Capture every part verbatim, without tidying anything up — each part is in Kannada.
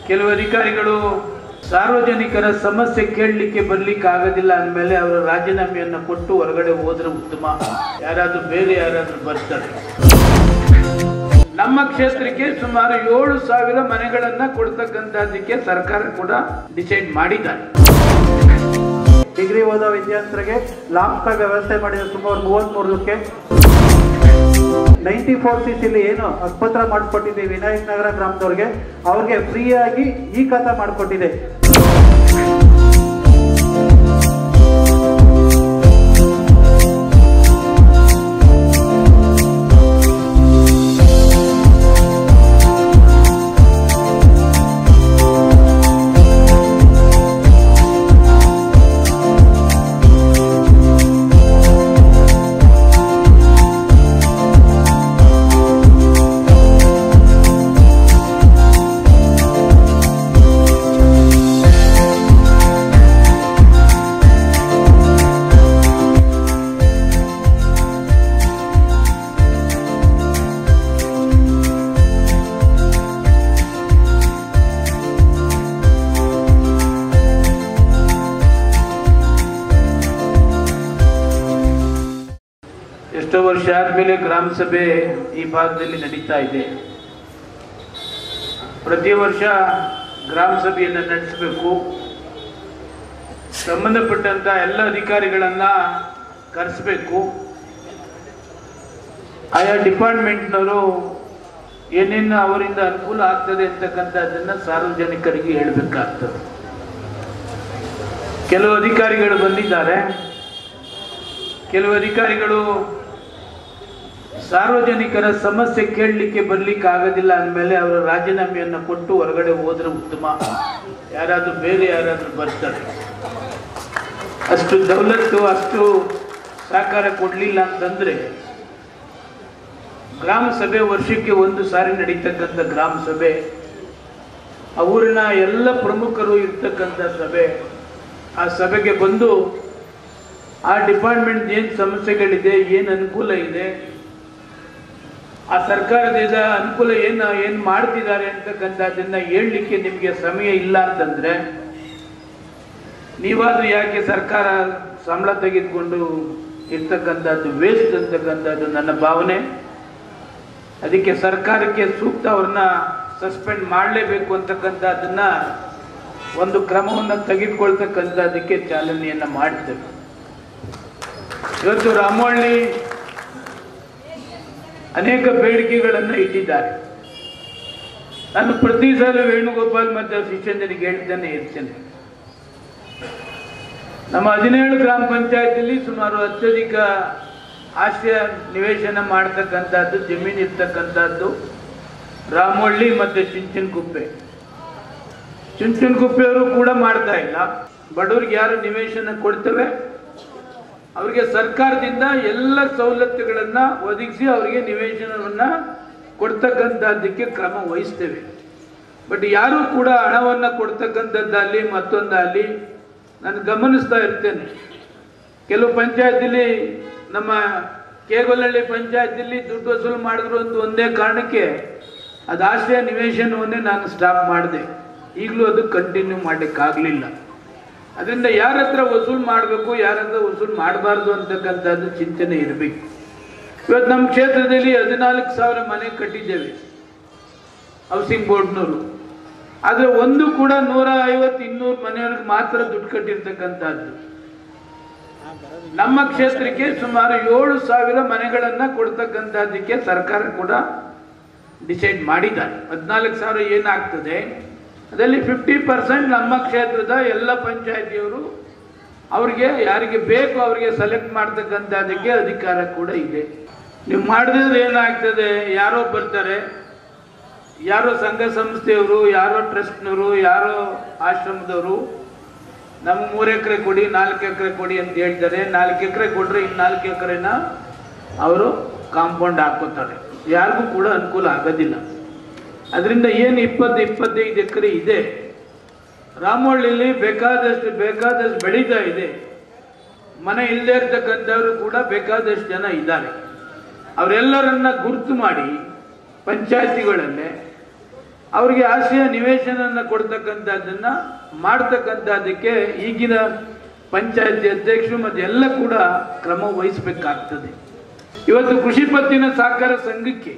ಕೆಲವು ಅಧಿಕಾರಿಗಳು ಸಾರ್ವಜನಿಕರ ಸಮಸ್ಯೆ ಕೇಳಲಿಕ್ಕೆ ಬರ್ಲಿಕ್ಕೆ ಆಗೋದಿಲ್ಲ ಅಂದಮೇಲೆ ಅವರ ರಾಜೀನಾಮೆಯನ್ನು ಕೊಟ್ಟು ಹೊರಗಡೆ ಹೋದ್ರೆ ಉತ್ತಮ. ಯಾರಾದ್ರೂ ಬೇರೆ ಯಾರಾದ್ರೂ ಬರ್ತಾರೆ. ನಮ್ಮ ಕ್ಷೇತ್ರಕ್ಕೆ ಸುಮಾರು ಏಳು ಸಾವಿರ ಮನೆಗಳನ್ನ ಕೊಡ್ತಕ್ಕಂಥದ್ದಕ್ಕೆ ಸರ್ಕಾರ ಕೂಡ ಡಿಸೈಡ್ ಮಾಡಿದ್ದಾರೆ. ಡಿಗ್ರಿ ಓದೋ ವಿದ್ಯಾರ್ಥಿಗಳಿಗೆ ಲಾಂಗ್ ಕಾರ್ಡ್ ವ್ಯವಸ್ಥೆ ಮಾಡಿದ ಸುಮಾರು ಮೂವತ್ತ್ ಮೂರಕ್ಕೆ ನೈಂಟಿ ಫೋರ್ ಸಿ ಸಿಲಿ ಏನು ಆಸ್ಪತ್ರೆ ಮಾಡಿಕೊಟ್ಟಿದ್ದೀವಿ ವಿನಾಯಕ್ ನಗರ ಗ್ರಾಮದವ್ರಿಗೆ, ಅವ್ರಿಗೆ ಫ್ರೀಯಾಗಿ ಈ ಖಾತಾ ಮಾಡಿಕೊಟ್ಟಿದೆ. ಎಷ್ಟೋ ವರ್ಷ ಆದ್ಮೇಲೆ ಗ್ರಾಮ ಸಭೆ ಈ ಭಾಗದಲ್ಲಿ ನಡೀತಾ ಇದೆ. ಪ್ರತಿ ವರ್ಷ ಗ್ರಾಮ ಸಭೆಯನ್ನು ನಡೆಸಬೇಕು. ಸಂಬಂಧಪಟ್ಟಂತ ಎಲ್ಲ ಅಧಿಕಾರಿಗಳನ್ನ ಕರೆಸಬೇಕು. ಆಯಾ ಡಿಪಾರ್ಟ್ಮೆಂಟ್ನವರು ಏನೇನು ಅವರಿಂದ ಅನುಕೂಲ ಆಗ್ತದೆ ಅಂತಕ್ಕಂಥದ್ದನ್ನ ಸಾರ್ವಜನಿಕರಿಗೆ ಹೇಳಬೇಕಾಗ್ತದೆ. ಕೆಲವು ಅಧಿಕಾರಿಗಳು ಬಂದಿದ್ದಾರೆ. ಕೆಲವು ಅಧಿಕಾರಿಗಳು ಸಾರ್ವಜನಿಕರ ಸಮಸ್ಯೆ ಕೇಳಲಿಕ್ಕೆ ಬರ್ಲಿಕ್ಕೆ ಆಗೋದಿಲ್ಲ ಅಂದಮೇಲೆ ಅವರ ರಾಜೀನಾಮೆಯನ್ನು ಕೊಟ್ಟು ಹೊರಗಡೆ ಹೋದ್ರೆ ಉತ್ತಮ. ಯಾರಾದ್ರೂ ಬೇರೆ ಯಾರಾದ್ರೂ ಬರ್ತಾರೆ. ಅಷ್ಟು ದೌಲತ್ತು ಅಷ್ಟು ಸಹಕಾರ ಕೊಡಲಿಲ್ಲ ಅಂತಂದ್ರೆ ಗ್ರಾಮ ಸಭೆ ವರ್ಷಕ್ಕೆ ಒಂದು ಸಾರಿ ನಡೀತಕ್ಕಂಥ ಗ್ರಾಮ ಸಭೆ, ಆ ಊರಿನ ಎಲ್ಲ ಪ್ರಮುಖರು ಇರ್ತಕ್ಕಂಥ ಸಭೆ, ಆ ಸಭೆಗೆ ಬಂದು ಆ ಡಿಪಾರ್ಟ್ಮೆಂಟ್ ಏನು ಸಮಸ್ಯೆಗಳಿದೆ, ಏನು ಅನುಕೂಲ ಇದೆ, ಆ ಸರ್ಕಾರದಿಂದ ಅನುಕೂಲ ಏನು ಏನು ಮಾಡ್ತಿದ್ದಾರೆ ಅಂತಕ್ಕಂಥದ್ದನ್ನ ಹೇಳಲಿಕ್ಕೆ ನಿಮಗೆ ಸಮಯ ಇಲ್ಲ ಅಂತಂದ್ರೆ ನೀವಾದ್ರೂ ಯಾಕೆ ಸರ್ಕಾರ ಸಂಬಳ ತೆಗೆದುಕೊಂಡು ಇರ್ತಕ್ಕಂಥದ್ದು ವೇಸ್ಟ್ ಅಂತಕ್ಕಂಥದ್ದು ನನ್ನ ಭಾವನೆ. ಅದಕ್ಕೆ ಸರ್ಕಾರಕ್ಕೆ ಸೂಕ್ತ ಅವ್ರನ್ನ ಸಸ್ಪೆಂಡ್ ಮಾಡಲೇಬೇಕು ಅಂತಕ್ಕಂಥದ್ದನ್ನ ಒಂದು ಕ್ರಮವನ್ನು ತೆಗೆದುಕೊಳ್ತಕ್ಕಂಥದ್ದಕ್ಕೆ ಚಾಲನೆಯನ್ನ ಮಾಡ್ತೇವೆ. ಇವತ್ತು ರಾಮೋಳ್ಳಿ ಅನೇಕ ಬೇಡಿಕೆಗಳನ್ನು ಇಟ್ಟಿದ್ದಾರೆ. ನಾನು ಪ್ರತಿ ಸಲ ವೇಣುಗೋಪಾಲ್ ಮತ್ತು ಶಿಷ್ಯಂಜನಿಗೆ ಹೇಳ್ತಾನೆ ಇರ್ತೇನೆ. ನಮ್ಮ ಹದಿನೇಳು ಗ್ರಾಮ ಪಂಚಾಯತಿಯಲ್ಲಿ ಸುಮಾರು ಅತ್ಯಧಿಕ ಆಶ್ರಯ ನಿವೇಶನ ಮಾಡತಕ್ಕಂಥದ್ದು ಜಮೀನು ಇರ್ತಕ್ಕಂಥದ್ದು ರಾಮೋಳ್ಳಿ ಮತ್ತು ಚುಂಚನಕುಪ್ಪೆ. ಚುಂಚನಕುಪ್ಪೆಯವರು ಕೂಡ ಮಾಡ್ತಾ ಇಲ್ಲ. ಬಡವರಿಗೆ ಯಾರು ನಿವೇಶನ ಕೊಡ್ತೇವೆ ಅವರಿಗೆ ಸರ್ಕಾರದಿಂದ ಎಲ್ಲ ಸವಲತ್ತುಗಳನ್ನ ಒದಗಿಸಿ ಅವರಿಗೆ ನಿವೇಶನವನ್ನ ಕೊಡ್ತಕ್ಕಂಥದ್ದಕ್ಕೆ ಕ್ರಮ ವಹಿಸ್ತೇವೆ. ಬಟ್ ಯಾರು ಕೂಡ ಹಣವನ್ನ ಕೊಡ್ತಕ್ಕಂಥದ್ದಲ್ಲಿ ಮತ್ತೊಂದಲ್ಲಿ ನಾನು ಗಮನಿಸ್ತಾ ಇರ್ತೇನೆ. ಕೆಲವು ಪಂಚಾಯತಿಲಿ ನಮ್ಮ ಕೇಗೊಲ್ಲಹಳ್ಳಿ ಪಂಚಾಯತಿಲಿ ದುಡ್ಡು ವಸೂಲು ಮಾಡಿದ್ರು ಅಂತ ಒಂದೇ ಕಾರಣಕ್ಕೆ ಅದು ಆಶ್ರಯ ನಿವೇಶನವನ್ನೇ ನಾನು ಸ್ಟಾಪ್ ಮಾಡಿದೆ. ಈಗಲೂ ಅದು ಕಂಟಿನ್ಯೂ ಮಾಡಲಿಕ್ಕಾಗಲಿಲ್ಲ. ಅದರಿಂದ ಯಾರ ಹತ್ರ ವಸೂಲು ಮಾಡಬೇಕು, ಯಾರ ಹತ್ರ ವಸೂಲು ಮಾಡಬಾರ್ದು ಅಂತಕ್ಕಂಥದ್ದು ಚಿಂತನೆ ಇರಬೇಕು. ಇವತ್ತು ನಮ್ಮ ಕ್ಷೇತ್ರದಲ್ಲಿ ಹದಿನಾಲ್ಕು ಸಾವಿರ ಮನೆ ಕಟ್ಟಿದ್ದೇವೆ ಹೌಸಿಂಗ್ ಬೋರ್ಡ್ನವರು. ಆದರೆ ಒಂದು ಕೂಡ ನೂರ ಐವತ್ತು ಇನ್ನೂರು ಮನೆಯವ್ರಿಗೆ ಮಾತ್ರ ದುಡ್ಡು ಕಟ್ಟಿರ್ತಕ್ಕಂಥದ್ದು. ನಮ್ಮ ಕ್ಷೇತ್ರಕ್ಕೆ ಸುಮಾರು ಏಳು ಸಾವಿರ ಮನೆಗಳನ್ನ ಕೊಡ್ತಕ್ಕಂಥದ್ದಕ್ಕೆ ಸರ್ಕಾರ ಕೂಡ ಡಿಸೈಡ್ ಮಾಡಿದ್ದಾರೆ. ಹದಿನಾಲ್ಕು ಸಾವಿರ ಏನಾಗ್ತದೆ ಅದರಲ್ಲಿ ಫಿಫ್ಟಿ ಪರ್ಸೆಂಟ್ ನಮ್ಮ ಕ್ಷೇತ್ರದ ಎಲ್ಲ ಪಂಚಾಯತಿಯವರು ಅವ್ರಿಗೆ ಯಾರಿಗೆ ಬೇಕು ಅವರಿಗೆ ಸೆಲೆಕ್ಟ್ ಮಾಡ್ತಕ್ಕಂಥದ್ದಕ್ಕೆ ಅಧಿಕಾರ ಕೂಡ ಇದೆ. ನೀವು ಮಾಡಿದ್ರೆ ಏನಾಗ್ತದೆ, ಯಾರೋ ಬರ್ತಾರೆ, ಯಾರೋ ಸಂಘ ಸಂಸ್ಥೆಯವರು, ಯಾರೋ ಟ್ರಸ್ಟ್ನವರು, ಯಾರೋ ಆಶ್ರಮದವರು ನಮ್ಗೆ ಮೂರು ಎಕರೆ ಕೊಡಿ, ನಾಲ್ಕು ಎಕರೆ ಕೊಡಿ ಅಂತ ಹೇಳ್ತಾರೆ. ನಾಲ್ಕು ಎಕರೆ ಕೊಟ್ಟರೆ ಇನ್ನು ನಾಲ್ಕು ಎಕರೆನ ಅವರು ಕಾಂಪೌಂಡ್ ಹಾಕೋತಾರೆ. ಯಾರಿಗೂ ಕೂಡ ಅನುಕೂಲ ಆಗೋದಿಲ್ಲ. ಅದರಿಂದ ಏನು ಇಪ್ಪತ್ತು ಇಪ್ಪತ್ತೈದು ಎಕರೆ ಇದೆ ರಾಮೋಳ್ಳಿಲಿ ಬೇಕಾದಷ್ಟು ಬೇಕಾದಷ್ಟು ಬೆಳೀತಾ ಇದೆ. ಮನೆ ಇಲ್ಲದೆ ಇರ್ತಕ್ಕಂಥವ್ರು ಕೂಡ ಬೇಕಾದಷ್ಟು ಜನ ಇದ್ದಾರೆ. ಅವರೆಲ್ಲರನ್ನ ಗುರುತು ಮಾಡಿ ಪಂಚಾಯತಿಗಳಲ್ಲೇ ಅವರಿಗೆ ಆಶ್ರಯ ನಿವೇಶನ ಕೊಡ್ತಕ್ಕಂಥದ್ದನ್ನ ಮಾಡ್ತಕ್ಕಂಥದ್ದಕ್ಕೆ ಈಗಿನ ಪಂಚಾಯತಿ ಅಧ್ಯಕ್ಷರು ಮತ್ತು ಎಲ್ಲ ಕೂಡ ಕ್ರಮ ವಹಿಸಬೇಕಾಗ್ತದೆ. ಇವತ್ತು ಕೃಷಿ ಪತ್ತಿನ ಸಹಕಾರ ಸಂಘಕ್ಕೆ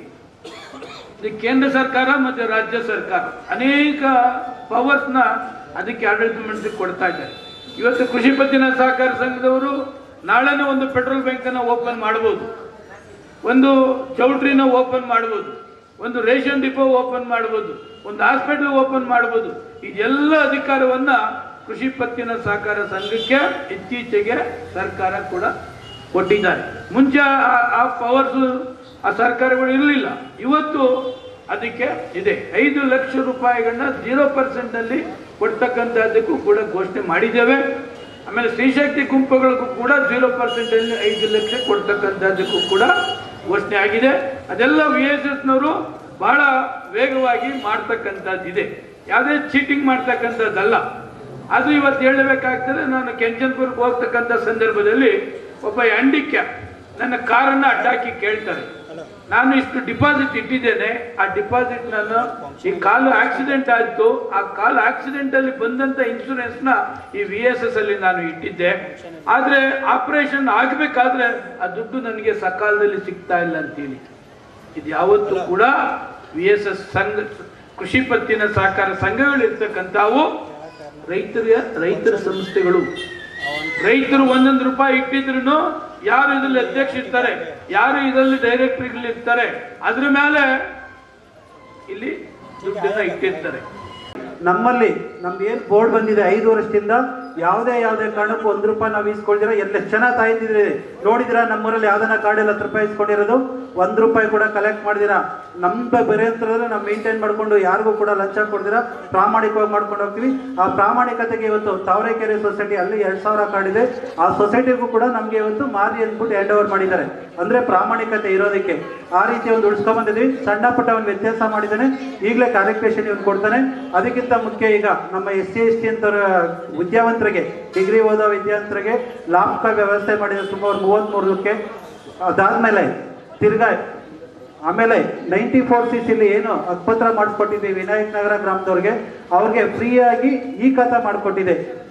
ಕೇಂದ್ರ ಸರ್ಕಾರ ಮತ್ತು ರಾಜ್ಯ ಸರ್ಕಾರ ಅನೇಕ ಪವರ್ಸ್ನ ಅದಕ್ಕೆ ಆಡಳಿತ ಮಂಡಳಿಗೆ ಕೊಡ್ತಾ ಇದ್ದಾರೆ. ಇವತ್ತು ಕೃಷಿ ಪತ್ತಿನ ಸಹಕಾರ ಸಂಘದವರು ನಾಳೆನೇ ಒಂದು ಪೆಟ್ರೋಲ್ ಬ್ಯಾಂಕನ್ನು ಓಪನ್ ಮಾಡ್ಬೋದು, ಒಂದು ಚೌಟ್ರಿನ ಓಪನ್ ಮಾಡ್ಬೋದು, ಒಂದು ರೇಷನ್ ಡಿಪೋ ಓಪನ್ ಮಾಡ್ಬೋದು, ಒಂದು ಹಾಸ್ಪಿಟಲ್ ಓಪನ್ ಮಾಡ್ಬೋದು. ಇದೆಲ್ಲ ಅಧಿಕಾರವನ್ನ ಕೃಷಿ ಪತ್ತಿನ ಸಹಕಾರ ಸಂಘಕ್ಕೆ ಇತ್ತೀಚೆಗೆ ಸರ್ಕಾರ ಕೂಡ ಕೊಟ್ಟಿದ್ದಾರೆ. ಮುಂಚೆ ಆ ಪವರ್ಸ್ ಆ ಸರ್ಕಾರಗಳು ಇರಲಿಲ್ಲ, ಇವತ್ತು ಅದಕ್ಕೆ ಇದೆ. ಐದು ಲಕ್ಷ ರೂಪಾಯಿಗಳನ್ನ ಜೀರೋ ಪರ್ಸೆಂಟ್ ಅಲ್ಲಿ ಕೊಡ್ತಕ್ಕಂಥದ್ದಕ್ಕೂ ಕೂಡ ಘೋಷಣೆ ಮಾಡಿದ್ದೇವೆ. ಆಮೇಲೆ ಸ್ತ್ರೀಶಕ್ತಿ ಗುಂಪುಗಳಿಗೂ ಕೂಡ ಜೀರೋ ಪರ್ಸೆಂಟ್ ಅಲ್ಲಿ ಐದು ಲಕ್ಷ ಕೊಡ್ತಕ್ಕಂಥದ್ದಕ್ಕೂ ಕೂಡ ಘೋಷಣೆ ಆಗಿದೆ. ಅದೆಲ್ಲ ವಿ ಎಸ್ ಎಸ್ನವರು ಬಹಳ ವೇಗವಾಗಿ ಮಾಡ್ತಕ್ಕಂಥದ್ದಿದೆ, ಯಾವುದೇ ಚೀಟಿಂಗ್ ಮಾಡ್ತಕ್ಕಂಥದ್ದಲ್ಲ. ಅದು ಇವತ್ತು ಹೇಳಬೇಕಾಗ್ತದೆ. ನಾನು ಕೆಂಚನ್ಪುರ್ಗೆ ಹೋಗ್ತಕ್ಕಂಥ ಸಂದರ್ಭದಲ್ಲಿ ಒಬ್ಬ ಹ್ಯಾಂಡಿಕ್ಯಾಪ್ ನನ್ನ ಕಾರನ್ನು ಅಡ್ಡಾಕಿ ಕೇಳ್ತಾರೆ, ನಾನು ಇಷ್ಟು ಡಿಪಾಸಿಟ್ ಇಟ್ಟಿದ್ದೇನೆ, ಆ ಡಿಪಾಸಿಟ್ ನಾನು ಈ ಕಾಲು ಆಕ್ಸಿಡೆಂಟ್ ಆಯಿತು, ಆ ಕಾಲು ಆಕ್ಸಿಡೆಂಟ್ ಅಲ್ಲಿ ಬಂದಂತ ಇನ್ಶೂರೆನ್ಸ್ ನ ಈ ವಿ ಎಸ್ ಎಸ್ ಅಲ್ಲಿ ನಾನು ಇಟ್ಟಿದ್ದೆ, ಆದ್ರೆ ಆಪರೇಷನ್ ಆಗಬೇಕಾದ್ರೆ ಆ ದುಡ್ಡು ನನಗೆ ಸಕಾಲದಲ್ಲಿ ಸಿಗ್ತಾ ಇಲ್ಲ ಅಂತೇಳಿ. ಇದು ಯಾವತ್ತೂ ಕೂಡ ವಿ ಎಸ್ ಎಸ್ ಸಂಘ ಕೃಷಿ ಪತ್ತಿನ ಸಹಕಾರ ಸಂಘಗಳು ಇರ್ತಕ್ಕಂಥವು ರೈತರಿಗೆ ರೈತರ ಸಂಸ್ಥೆಗಳು. ರೈತರು ಒಂದೊಂದು ರೂಪಾಯಿ ಇಟ್ಟಿದ್ರು ಯಾರು ಇದರಲ್ಲಿ ಅಧ್ಯಕ್ಷ ಇರ್ತಾರೆ, ಯಾರು ಇದರಲ್ಲಿ ಡೈರೆಕ್ಟರ್ ಇರ್ತಾರೆ, ಅದ್ರ ಮೇಲೆ ಇಲ್ಲಿ ದುಡ್ಡನ್ನ ಇಟ್ಟಿರ್ತಾರೆ. ನಮ್ಮಲ್ಲಿ ನಮ್ದು ಏನ್ ಬೋರ್ಡ್ ಬಂದಿದೆ ಐದು ವರ್ಷದಿಂದ ಯಾವುದೇ ಯಾವುದೇ ಕಾರಣಕ್ಕೂ ಒಂದು ರೂಪಾಯಿ ನಾವು ಇಸ್ಕೊಳ್ದಿರ ಎಲ್ಲ ಚೆನ್ನಾಗಿ ತಾಯ್ತಿದ್ರಿ. ನೋಡಿದಿರಾ ನಮ್ಮೂರಲ್ಲಿ ಯಾವ್ದನ್ನ ಕಾರ್ಡಲ್ಲಿ ಹತ್ತು ರೂಪಾಯಿ ಇಸ್ಕೊಂಡಿರೋದು, ಒಂದ್ ರೂಪಾಯಿ ಕೂಡ ಕಲೆಕ್ಟ್ ಮಾಡಿದಿರಾ. ನಮ್ಮ ಬೇರೆ ಅಂತಂದ್ರೆ ನಾವು ಮೇಂಟೈನ್ ಮಾಡ್ಕೊಂಡು ಯಾರಿಗೂ ಕೂಡ ಲಂಚ ಕೊಡ್ದಿರಾ ಪ್ರಾಮಾಣಿಕವಾಗಿ ಮಾಡ್ಕೊಂಡು ಹೋಗ್ತೀವಿ. ಆ ಪ್ರಾಮಾಣಿಕತೆಗೆ ಇವತ್ತು ತಾವರೆಕೆರೆ ಸೊಸೈಟಿ ಅಲ್ಲಿ ಎರಡ್ ಸಾವಿರ ಕಾರ್ಡ್ ಇದೆ, ಆ ಸೊಸೈಟಿಗೂ ಕೂಡ ನಮ್ಗೆ ಇವತ್ತು ಮಾರಿ ಅಂದ್ಬಿಟ್ಟು ಹ್ಯಾಂಡ್ ಓವರ್ ಮಾಡಿದ್ದಾರೆ. ಅಂದ್ರೆ ಪ್ರಾಮಾಣಿಕತೆ ಇರೋದಕ್ಕೆ ಆ ರೀತಿ ಒಂದು ಉಳಿಸ್ಕೊಂಡ್ ಬಂದಿದ್ವಿ. ಸಣ್ಣ ಪುಟ್ಟ ಒಂದು ವ್ಯತ್ಯಾಸ ಮಾಡಿದ್ದಾನೆ, ಈಗಲೇ ಕ್ಯಾಲ್ಕುಲೇಷನ್ ಇವನು ಕೊಡ್ತಾನೆ. ಅದಕ್ಕಿಂತ ಮುಖ್ಯ ಈಗ ನಮ್ಮ ಎಸ್ ಸಿ ಎಸ್ ಟಿ ಅಂತ ವಿದ್ಯಾವಂತರಿಗೆ, ಡಿಗ್ರಿ ಓದೋ ವಿದ್ಯಾವಂತರಿಗೆ ಲಾಭ ವ್ಯವಸ್ಥೆ ಮಾಡಿದ ಸುಮಾರು ಮೂವತ್ತ್ ಮೂರಕ್ಕೆ. ಅದಾದ್ಮೇಲೆ ತಿರ್ಗಾ ಆಮೇಲೆ ನೈಂಟಿ ಫೋರ್ ಸಿ ಸಿಲಿ ಏನು ಹಕ್ಕುಪತ್ರ ಮಾಡಿಸ್ಕೊಟ್ಟಿದ್ದೀವಿ ವಿನಾಯಕ್ ನಗರ ಗ್ರಾಮದವ್ರಿಗೆ, ಅವ್ರಿಗೆ ಫ್ರೀಯಾಗಿ ಈ ಖಾತಾ ಮಾಡಿಕೊಟ್ಟಿದೆ.